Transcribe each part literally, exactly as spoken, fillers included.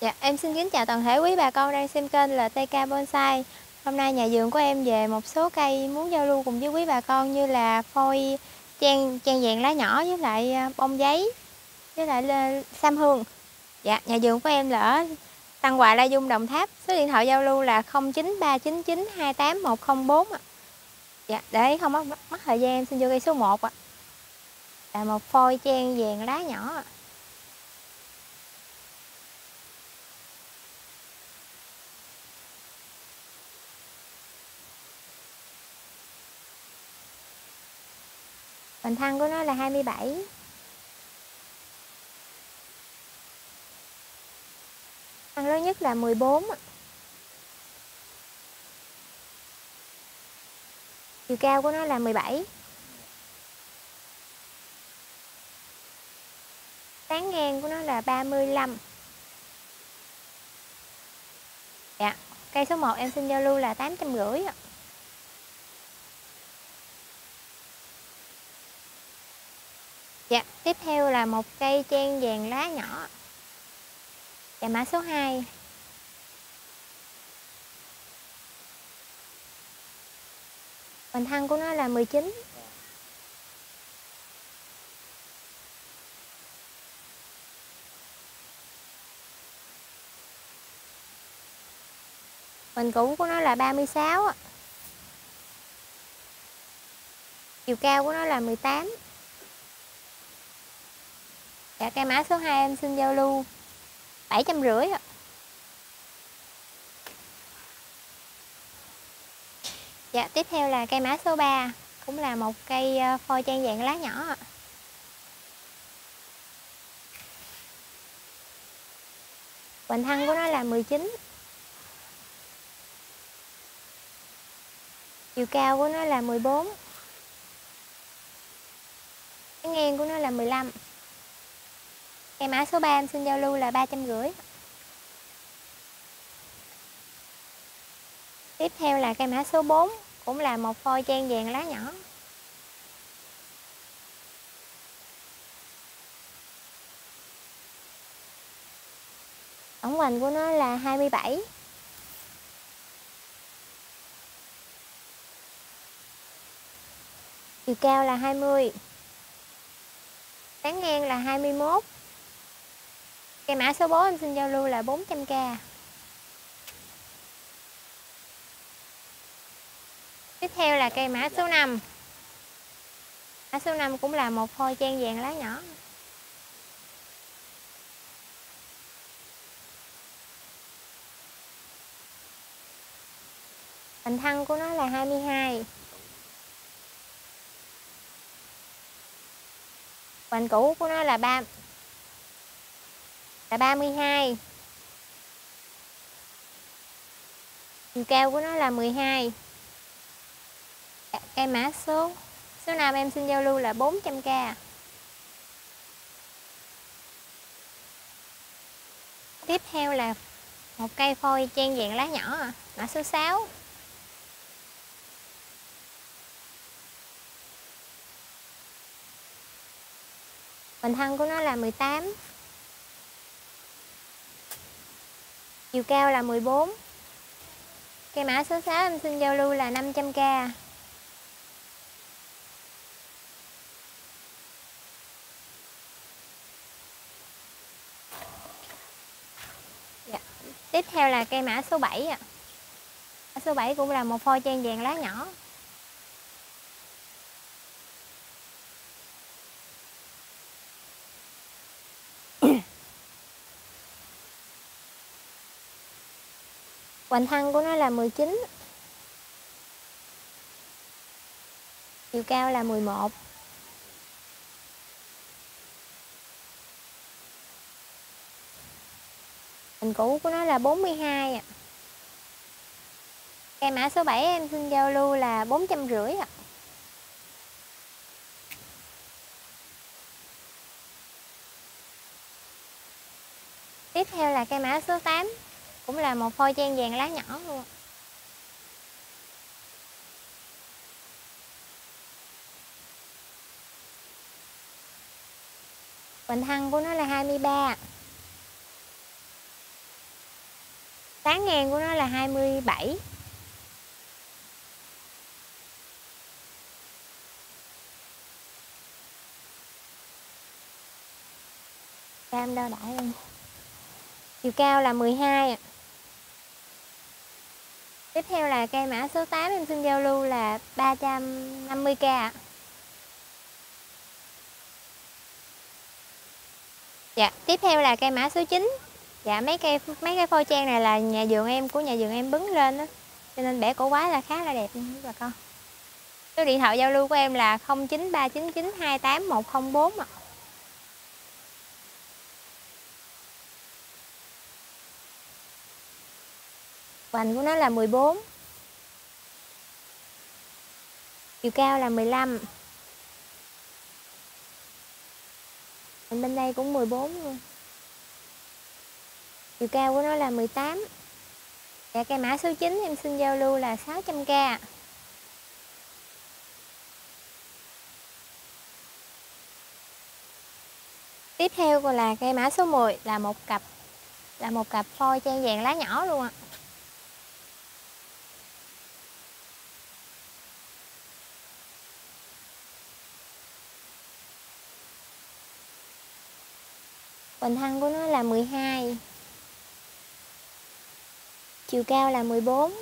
Dạ, em xin kính chào toàn thể quý bà con đang xem kênh là tê ca Bonsai. Hôm nay nhà vườn của em về một số cây muốn giao lưu cùng với quý bà con như là phôi trang trang vàng lá nhỏ với lại à, bông giấy với lại là sam hương. Dạ, nhà vườn của em là ở Tăng Hòa, La Dung, Đồng Tháp. Số điện thoại giao lưu là không chín ba chín chín hai tám một không bốn ạ. Dạ, để không mất mất thời gian em xin vô cây số một ạ. Là một phôi trang vàng lá nhỏ ạ. Bình thân của nó là hai mươi bảy. Thân lớn nhất là mười bốn. Chiều cao của nó là mười bảy. Tán ngang của nó là ba mươi lăm. Dạ, cây số một em xin giao lưu là tám trăm rưỡi. Dạ, tiếp theo là một cây trang vàng lá nhỏ. Dạ, mã số hai. Bình thân của nó là mười chín. Bình cũ của nó là ba mươi sáu. Chiều cao của nó là mười tám. Dạ, cây mã số hai em xin giao lưu bảy trăm rưỡi. Dạ, tiếp theo là cây mã số ba, cũng là một cây phôi trang vàng lá nhỏ. Bình thân của nó là mười chín. Chiều cao của nó là mười bốn. Cái ngang của nó là mười lăm. Cây mã số ba em xin giao lưu là ba trăm rưỡi. Tiếp theo là cây mã số bốn, cũng là một phôi trang vàng lá nhỏ. Tổng hoành của nó là hai mươi bảy. Chiều cao là hai mươi. Tán ngang là hai mươi mốt. Cây mã số bốn em xin giao lưu là bốn trăm k. Tiếp theo là cây mã số năm. Mã số năm cũng là một phôi trang vàng lá nhỏ. Bình thân của nó là hai mươi hai. Hoành cũ của nó là ba là ba mươi hai. Chiều cao của nó là mười hai. Cây mã số số năm em xin giao lưu là bốn trăm k. Tiếp theo là một cây phôi trang vàng lá nhỏ, mã số sáu. Bình thân của nó là mười tám. Chiều cao là mười bốn. Cây mã số sáu em xin giao lưu là năm trăm k. Dạ. Tiếp theo là cây mã số bảy. Mã số bảy cũng là một phôi trang vàng lá nhỏ. Hoành thân của nó là mười chín. Chiều cao là mười một. Hình cũ của nó là bốn mươi hai. Cây mã số bảy em xin giao lưu là bốn trăm rưỡi. Tiếp theo là cây mã số tám, cũng là một phôi trang vàng lá nhỏ luôn. Bình thân của nó là hai mươi ba. Tán ngang của nó là hai mươi bảy. Cam đo đại lên. Chiều cao là mười hai ạ. Tiếp theo là cây mã số tám, em xin giao lưu là ba trăm năm mươi k ạ. Dạ, tiếp theo là cây mã số chín. Dạ, mấy cây mấy cái phôi trang này là nhà vườn em của nhà vườn em bứng lên đó, cho nên bẻ cổ quái là khá là đẹp nha bà con. Số điện thoại giao lưu của em là không chín ba chín chín hai tám một không bốn ạ. Hoành của nó là mười bốn. Chiều cao là mười lăm. Bên đây cũng mười bốn luôn. Chiều cao của nó là mười tám. Dạ, cây mã số chín em xin giao lưu là sáu trăm k. Tiếp theo còn là cây mã số mười, là một cặp là một cặp phôi trang vàng lá nhỏ luôn ạ. Hoành thân của nó là mười hai. Chiều cao là mười bốn.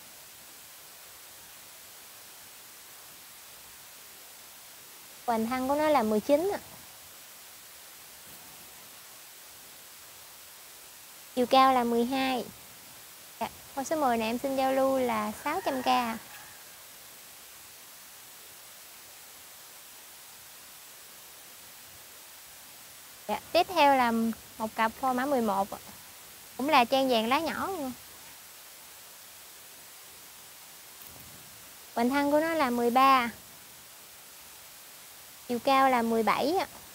Hoành thân của nó là mười chín. Chiều cao là mười hai. Dạ, con số mười này em xin giao lưu là sáu trăm k. Dạ, tiếp theo là một cặp phôi mã mười một, cũng là trang vàng lá nhỏ luôn. Hoành thân của nó là mười ba. Chiều cao là mười bảy.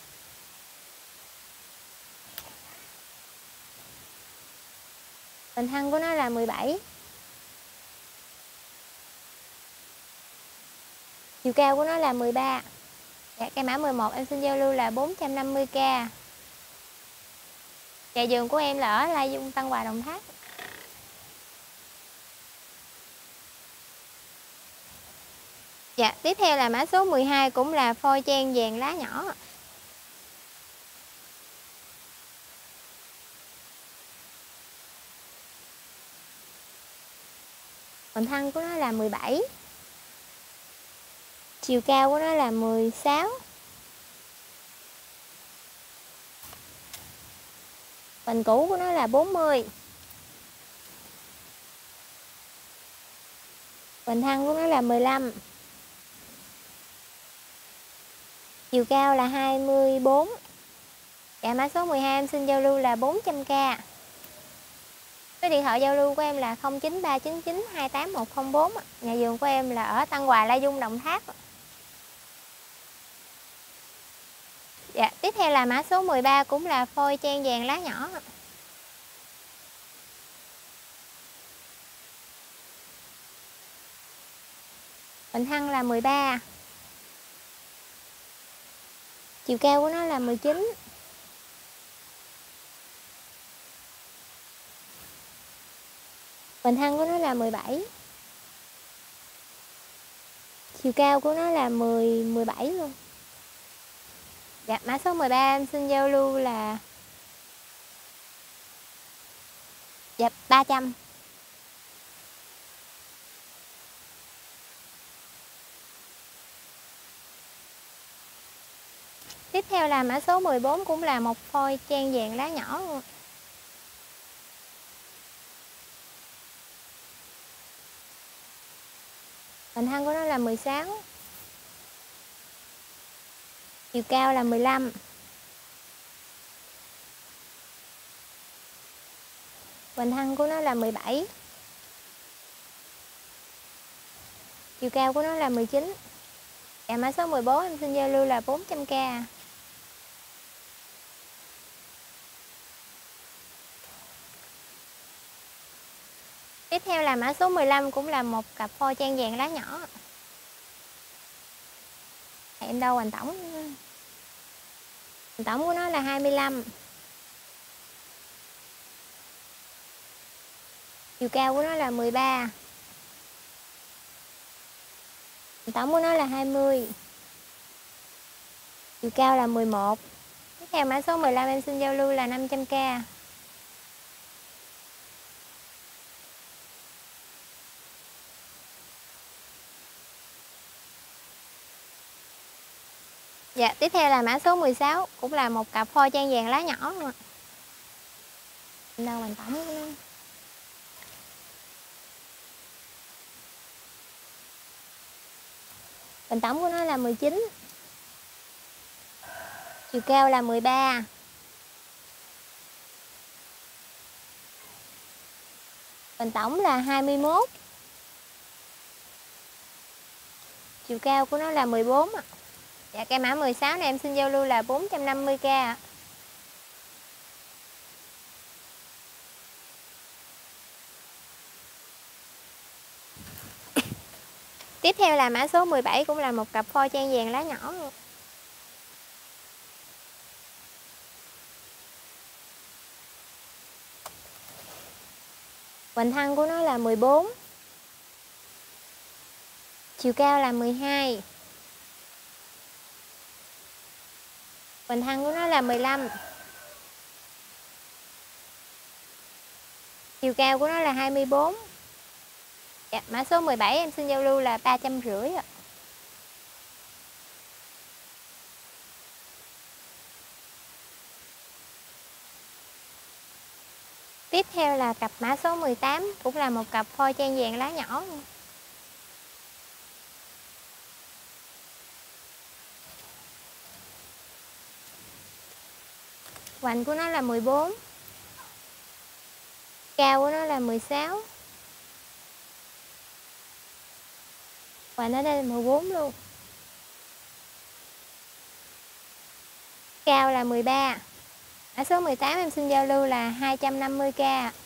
Hoành thân của nó là mười bảy. Chiều cao của nó là mười ba. Dạ, cây mã mười một em xin giao lưu là bốn trăm năm mươi k. Dạ, vườn của em là ở Lai Dung, Tân Hòa, Đồng Tháp. Dạ, tiếp theo là mã số mười hai, cũng là phôi trang vàng lá nhỏ. Hoành thân của nó là mười bảy. Chiều cao của nó là mười sáu. Hoành cũ của nó là bốn mươi. Hoành thân của nó là mười lăm. Chiều cao là hai mươi bốn. Dạ, mã số mười hai em xin giao lưu là bốn trăm k. Số điện thoại giao lưu của em là không chín ba chín chín hai tám một không bốn. Nhà vườn của em là ở Tân Hòa, Lai Dung, Đồng Tháp. Dạ, tiếp theo là mã số mười ba, cũng là phôi trang vàng lá nhỏ. Hoành thân là mười ba. Chiều cao của nó là mười chín. Hoành thân của nó là mười bảy. Chiều cao của nó là mười, mười bảy luôn. Dạ, mã số mười ba em xin giao lưu là dạ ba trăm. Tiếp theo là mã số mười bốn, cũng là một phôi trang vàng lá nhỏ luôn. Hoành thân của nó là mười sáu. Chiều cao là mười lăm. Hoành thân của nó là mười bảy. Chiều cao của nó là mười chín. Dạ, mã số mười bốn em xin giao lưu là bốn trăm k. Tiếp theo là mã số mười lăm, cũng là một cặp phôi trang vàng lá nhỏ. Em đâu hoành tổng. Hoành tổng của nó là hai mươi lăm. Chiều cao của nó là mười ba. Tổng của nó là hai mươi. Chiều cao là mười một. Tiếp theo mã số mười lăm em xin giao lưu là năm trăm k. Dạ, tiếp theo là mã số mười sáu, cũng là một cặp phôi trang vàng lá nhỏ luôn ạ. Đâu mình tổng của nó. Bình tổng của nó là mười chín. Chiều cao là mười ba. Bình tổng là hai mươi mốt. Chiều cao của nó là mười bốn ạ. Dạ, cây mã mười sáu này em xin giao lưu là bốn trăm năm mươi k ạ. Tiếp theo là mã số mười bảy, cũng là một cặp phôi trang vàng lá nhỏ luôn. Hoành thân của nó là mười bốn. Chiều cao là mười hai. Hoành thân của nó là mười lăm. Chiều cao của nó là hai mươi bốn. Dạ, mã số mười bảy em xin giao lưu là ba trăm rưỡi ạ. Tiếp theo là cặp mã số mười tám, cũng là một cặp phôi trang vàng lá nhỏ luôn. Hoành của nó là mười bốn. Cao của nó là mười sáu. Hoành ở đây là mười bốn luôn. Cao là mười ba. Mã số mười tám em xin giao lưu là hai trăm năm mươi k.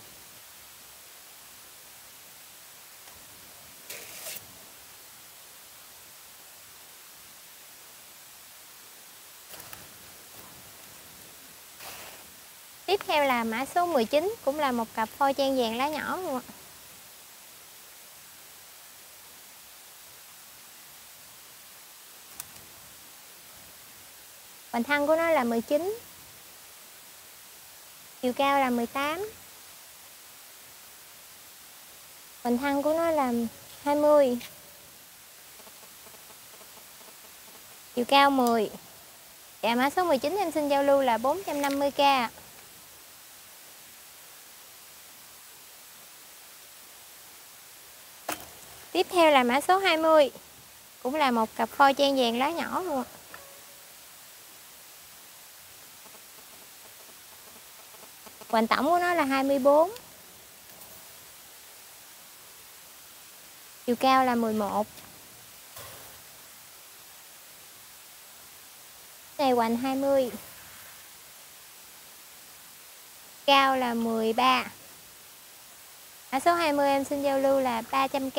Tiếp theo là mã số mười chín, cũng là một cặp phôi trang vàng lá nhỏ luôn ạ. Hoành thân của nó là mười chín. Chiều cao là mười tám. Hoành thân của nó là hai mươi. Chiều cao mười. Dạ, mã số mười chín em xin giao lưu là bốn trăm năm mươi k. Tiếp theo là mã số hai mươi, cũng là một cặp phôi trang vàng lá nhỏ luôn. Hoành tổng của nó là hai mươi bốn. Chiều cao là mười một. Này hoành hai mươi. Cao là mười ba. Mã số hai mươi em xin giao lưu là ba trăm k.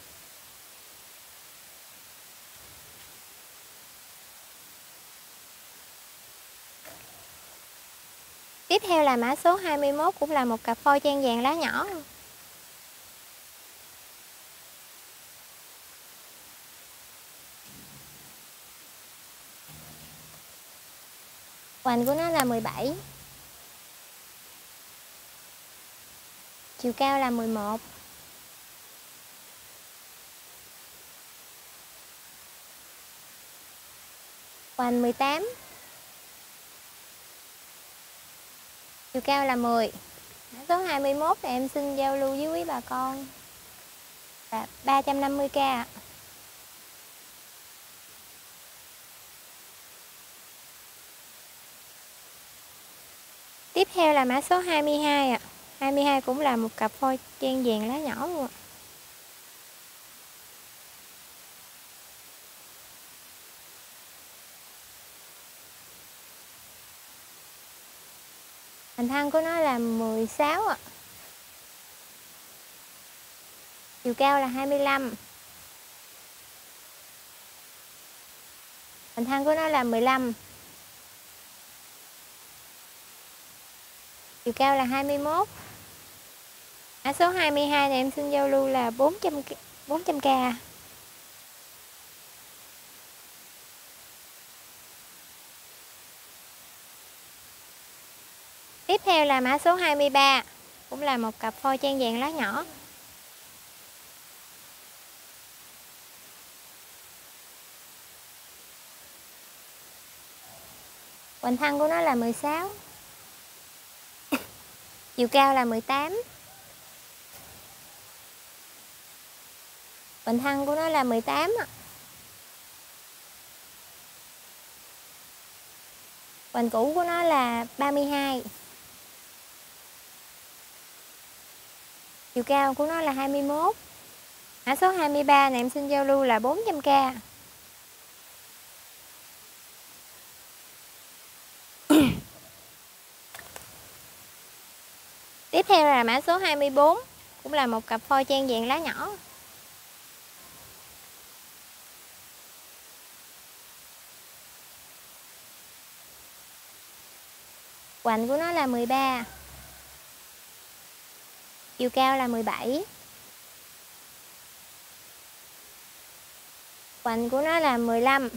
Tiếp theo là mã số hai mươi mốt, cũng là một cặp phôi trang vàng lá nhỏ. Hoành của nó là mười bảy. Chiều cao là mười một. Hoành mười tám. Chiều cao là mười. Mã số hai mươi mốt này em xin giao lưu với quý bà con là ba trăm năm mươi k. Tiếp theo là mã số hai mươi hai ạ. hai mươi hai cũng là một cặp phôi trang vàng lá nhỏ luôn ạ. Hình thân của nó là mười sáu ạ. Chiều cao là hai mươi lăm. Hình thân của nó là mười lăm. Chiều cao là hai mươi mốt. Mã số hai mươi hai này em xin giao lưu là bốn trăm bốn trăm k. Tiếp theo là mã số hai mươi ba, cũng là một cặp phôi trang vàng lá nhỏ. Hoành thân của nó là mười sáu. Chiều cao là mười tám. Hoành thân của nó là mười tám. Hoành cũ của nó là ba mươi hai. Chiều cao của nó là hai mươi mốt. Mã số hai mươi ba này em xin giao lưu là bốn trăm k. Tiếp theo là mã số hai mươi bốn, cũng là một cặp phôi trang vàng lá nhỏ. Hoành của nó là mười ba. Chiều cao là mười bảy. Hoành của nó là mười lăm.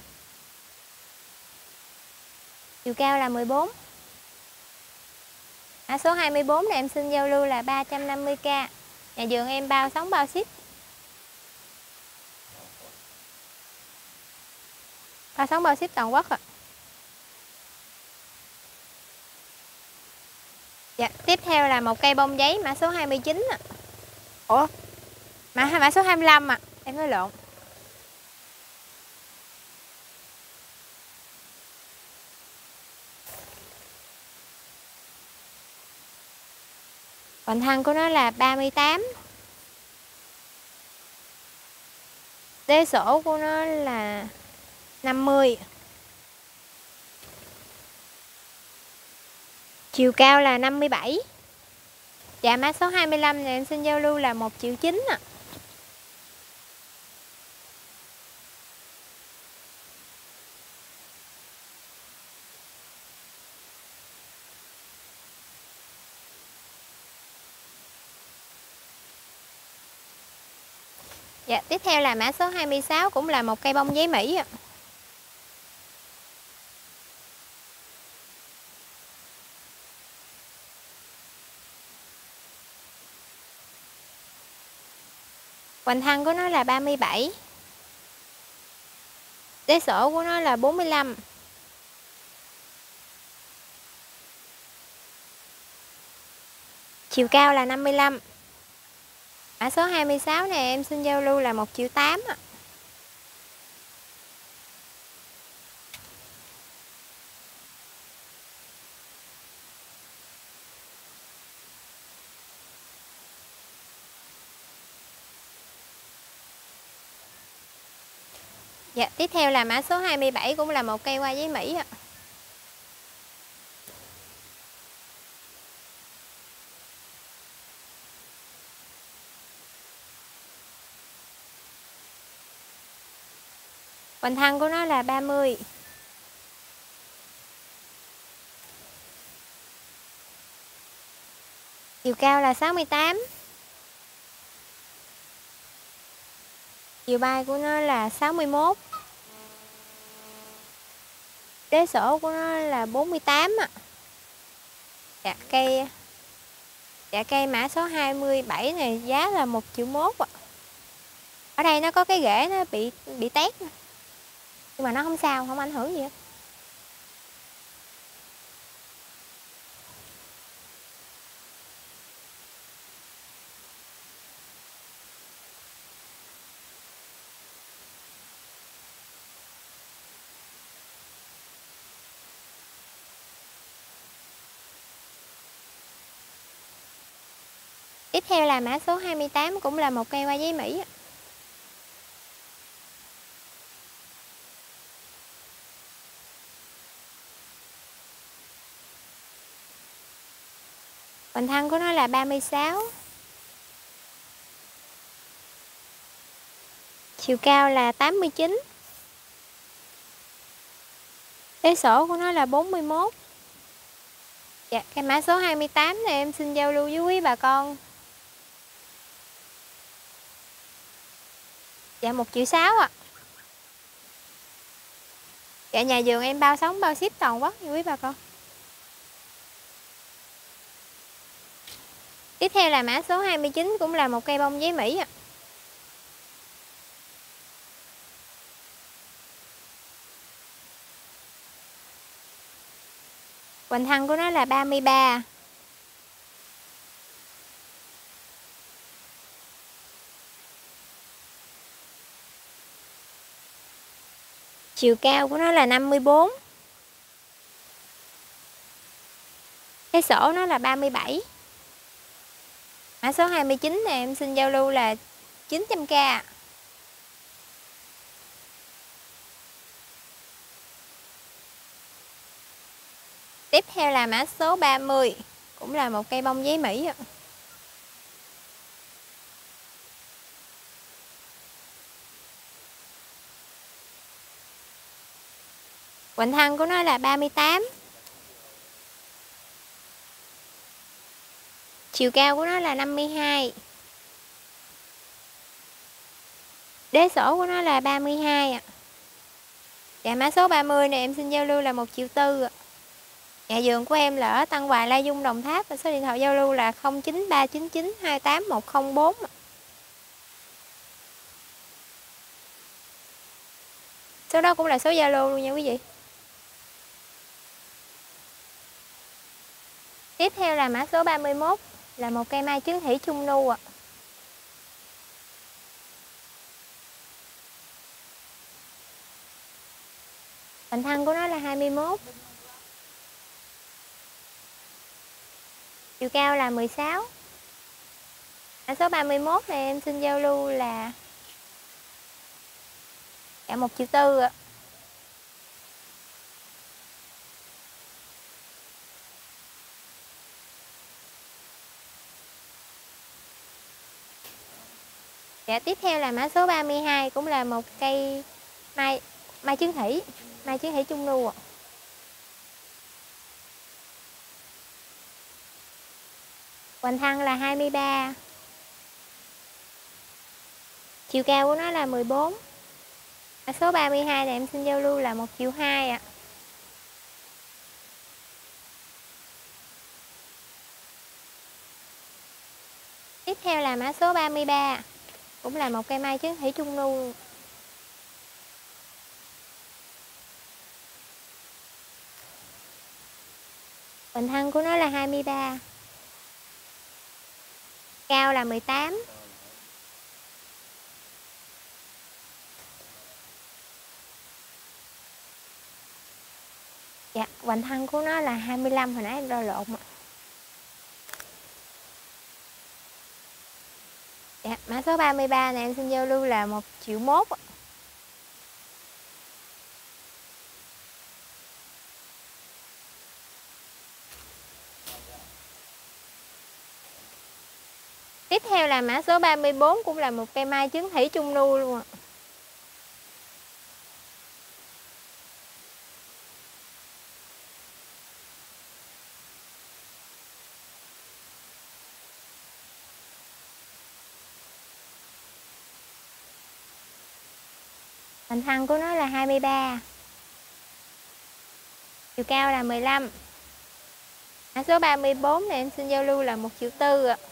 Chiều cao là mười bốn. Mã số hai mươi bốn này em xin giao lưu là ba trăm năm mươi k. Nhà vườn em bao sóng bao ship. Bao sóng bao ship toàn quốc ạ. Dạ, tiếp theo là một cây bông giấy mã số hai mươi chín ạ. Ủa? Mã mã số hai mươi lăm ạ. À. Em nói lộn. Hoành thân của nó là ba mươi tám. Đế sổ của nó là năm mươi. Chiều cao là năm mươi bảy. Dạ, mã số hai mươi lăm này em xin giao lưu là một triệu chín ạ. À. Dạ, tiếp theo là mã số hai mươi sáu, cũng là một cây bông giấy Mỹ ạ. Hoành thân của nó là ba mươi bảy. Đế sổ của nó là bốn mươi lăm. Chiều cao là năm mươi lăm. Mã số hai mươi sáu này em xin giao lưu là một triệu tám ạ. Dạ, tiếp theo là mã số hai mươi bảy, cũng là một cây hoa giấy Mỹ ạ. Hoành thân của nó là ba mươi. Chiều cao là sáu mươi tám. Chiều bay của nó là sáu mươi mốt. Đế sổ của nó là bốn mươi tám ạ. Dạ, cây Dạ, cây mã số hai mươi bảy này giá là một triệu mốt ạ. Ở đây nó có cái rễ nó bị bị tét, nhưng mà nó không sao, không ảnh hưởng gì hết. Tiếp theo là mã số hai mươi tám, cũng là một cây hoa giấy Mỹ. Hoành thân của nó là ba mươi sáu. Chiều cao là tám mươi chín. Đế sổ của nó là bốn mươi mốt. Dạ, cái mã số hai mươi tám này em xin giao lưu với quý bà con Dạ một triệu sáu ạ. Dạ nhà vườn em bao sống bao ship toàn quốc nha quý bà con. Tiếp theo là mã số hai mươi chín, cũng là một cây bông giấy Mỹ ạ. Hoành thân của nó là ba mươi ba. Chiều cao của nó là năm mươi bốn. Cái sổ nó là ba mươi bảy. Mã số hai mươi chín này em xin giao lưu là chín trăm k. Tiếp theo là mã số ba mươi, cũng là một cây bông giấy Mỹ ạ. Hoành thân của nó là ba mươi tám. Chiều cao của nó là năm mươi hai. Đế sổ của nó là ba mươi hai ạ. Dạ mã số ba mươi này em xin giao lưu là một triệu tư ạ. Nhà vườn của em là ở Tân Hòa, Lai Dung, Đồng Tháp, và số điện thoại giao lưu là không chín ba chín chín hai tám một không bốn. Số đó cũng là số Zalo luôn nha quý vị. Tiếp theo là mã số ba mươi mốt, là một cây mai trứng thủy trung nu ạ. Hoành thân của nó là hai mươi mốt. Chiều cao là mười sáu. Mã số ba mươi mốt này em xin giao lưu là cả một triệu tư ạ. Dạ tiếp theo là mã số ba mươi hai, cũng là một cây mai mai trứng thủy, mai trứng thủy trung nu ạ. Hoành thân là hai mươi ba. Chiều cao của nó là mười bốn. Mã số ba mươi hai này em xin giao lưu là một triệu hai ạ. Tiếp theo là mã số ba mươi ba, cũng là một cây mai trứng thủy trung nu. Hoành thân của nó là hai mươi ba. Cao là mười tám. Dạ, hoành thân của nó là hai mươi lăm, hồi nãy em đo lộn ạ. Dạ, mã số ba mươi ba này em xin giao lưu là một triệu mốt. Tiếp theo là mã số ba mươi bốn, cũng là một cây mai trứng thủy trung nu luôn ạ. Hoành thân của nó là hai mươi ba. Chiều cao là mười lăm. Mã số ba mươi bốn này em xin giao lưu là một triệu tư ạ.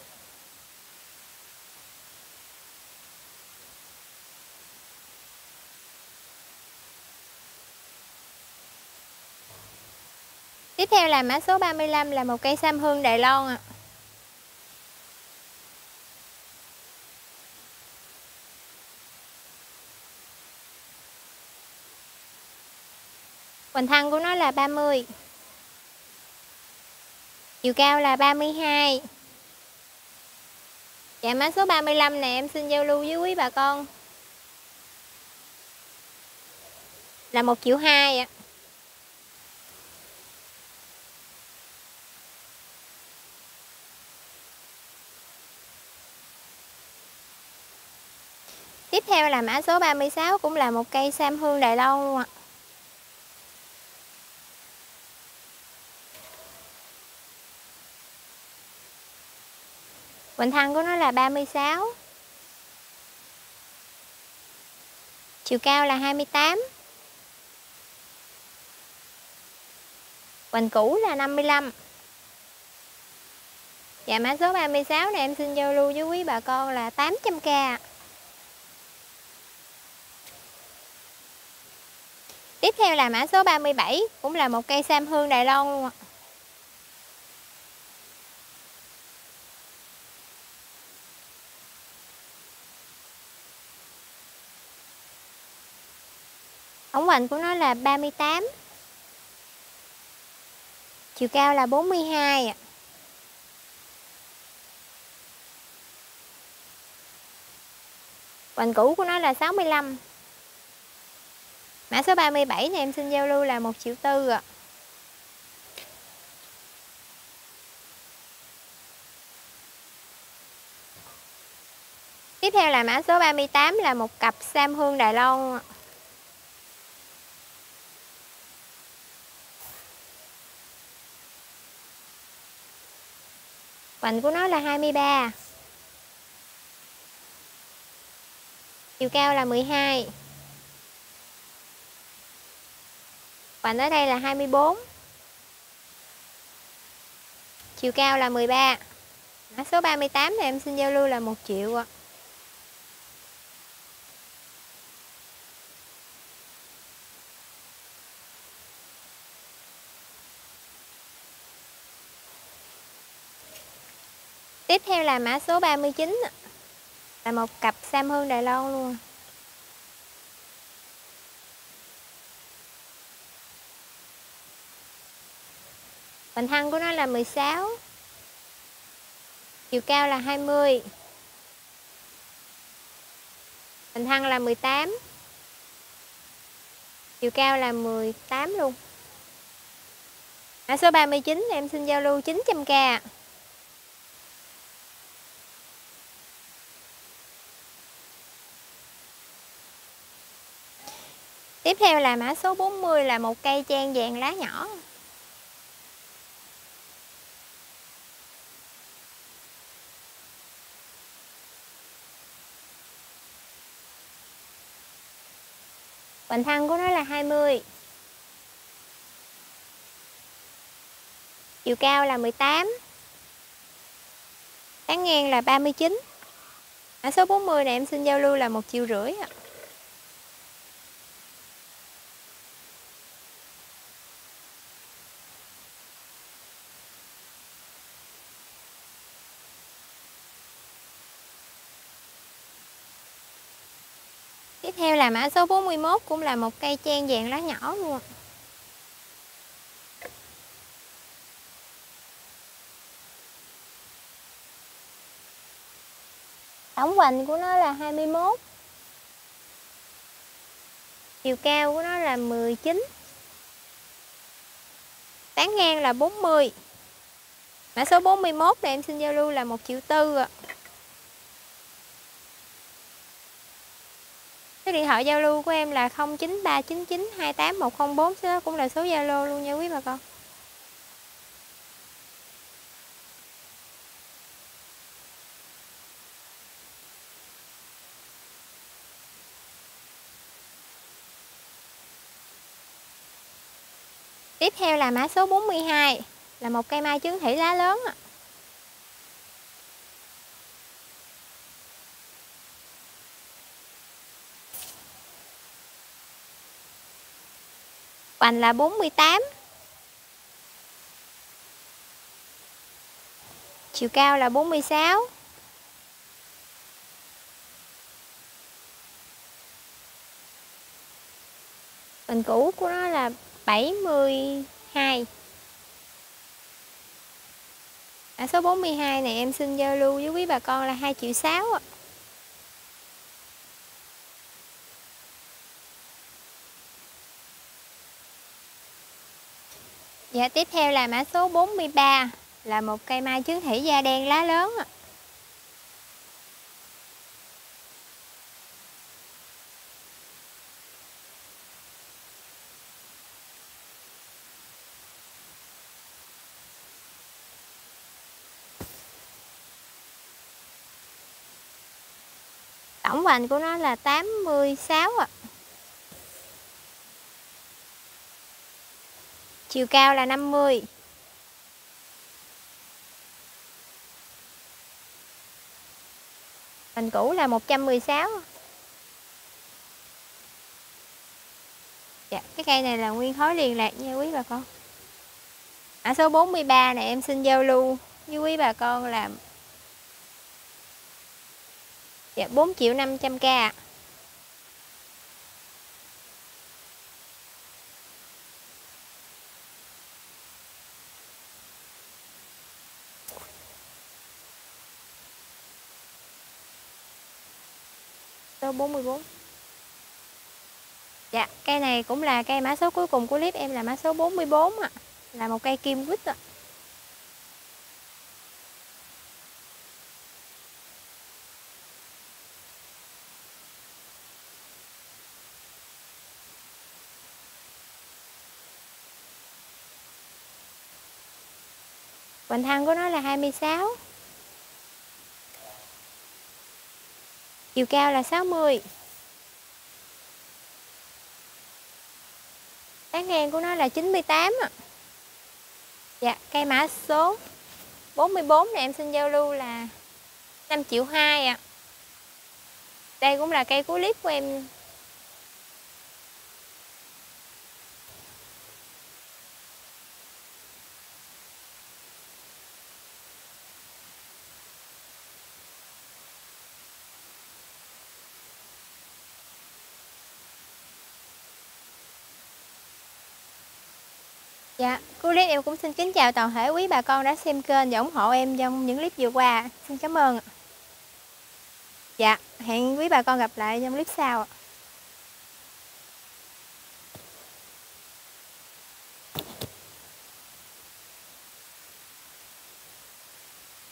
Tiếp theo là mã số ba mươi lăm, là một cây sam hương Đài Loan ạ. Hoành thân của nó là ba mươi. Chiều cao là ba mươi hai. Dạ mã số ba mươi lăm này em xin giao lưu với quý bà con là một triệu hai ạ. Tiếp theo là mã số ba mươi sáu, cũng là một cây sam hương Đài Loan luôn ạ. Hoành thân của nó là ba mươi sáu. Chiều cao là hai mươi tám. Hoành cũ là năm mươi lăm. Và mã số ba mươi sáu này em xin giao lưu với quý bà con là tám trăm k. Tiếp theo là mã số ba mươi bảy, cũng là một cây sam hương Đài Loan luôn ạ. Ống hoành của nó là ba mươi tám. Chiều cao là bốn mươi hai. Hoành cũ của nó là sáu mươi lăm. Mã số ba mươi bảy này em xin giao lưu là một triệu tư ạ. Tiếp theo là mã số ba mươi tám, là một cặp sam hương Đài Loan. Hoành của nó là hai mươi ba. Chiều cao là mười hai. Hoành ở đây là hai mươi bốn. Chiều cao là mười ba. Mã số ba mươi tám này em xin giao lưu là một triệu ạ. Tiếp theo là mã số ba mươi chín, là một cặp sam hương Đài Loan luôn. Hoành thân của nó là mười sáu. Chiều cao là hai mươi. Hoành thân là mười tám. Chiều cao là mười tám luôn. Mã số ba mươi chín em xin giao lưu chín trăm k. Tiếp theo là mã số bốn mươi, là một cây trang vàng lá nhỏ. Hoành thân của nó là hai mươi. Chiều cao là mười tám. Tán ngang là ba mươi chín. Mã số bốn mươi này em xin giao lưu là một triệu rưỡi ạ. Tiếp theo là mã số bốn mươi mốt, cũng là một cây trang vàng lá nhỏ luôn. Tổng hoành của nó là hai mươi mốt. Chiều cao của nó là mười chín. Tán ngang là bốn mươi. Mã số bốn mươi mốt này em xin giao lưu là một triệu tư ạ. Số điện thoại giao lưu của em là không chín ba chín chín hai tám một không bốn, số đó cũng là số Zalo luôn nha quý bà con. Tiếp theo là mã số bốn mươi hai, là một cây mai chứng thủy lá lớn ạ. Hoành là bốn mươi tám. Chiều cao là bốn mươi sáu. Hoành cũ của nó là bảy mươi hai. Mã số bốn mươi hai này em xin giao lưu với quý bà con là hai triệu sáu ạ. Dạ, tiếp theo là mã số bốn mươi ba, là một cây mai chứng thủy da đen lá lớn ạ. Tổng hoành của nó là tám mươi sáu ạ. Chiều cao là năm mươi. Mình cũ là một trăm mười sáu. Dạ, cái cây này là nguyên khối liên lạc nha quý bà con. Mã số bốn mươi ba này em xin giao lưu với quý bà con là dạ, bốn triệu năm trăm k. Số bốn mươi bốn. Dạ, cây này cũng là cây mã số cuối cùng của clip em là mã số bốn mươi bốn ạ. Là một cây kim quýt ạ. Hoành thân của nó là hai mươi sáu. Chiều cao là sáu mươi. Tán ngang của nó là chín mươi tám ạ. Dạ, cây mã số bốn mươi bốn này em xin giao lưu là năm triệu hai ạ. Đây cũng là cây cuối clip của em. Dạ, cuối clip em cũng xin kính chào toàn thể quý bà con đã xem kênh và ủng hộ em trong những clip vừa qua. Xin cảm ơn ạ. Dạ, hẹn quý bà con gặp lại trong clip sau ạ.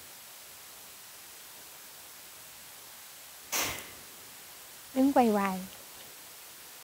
Đứng quay hoài.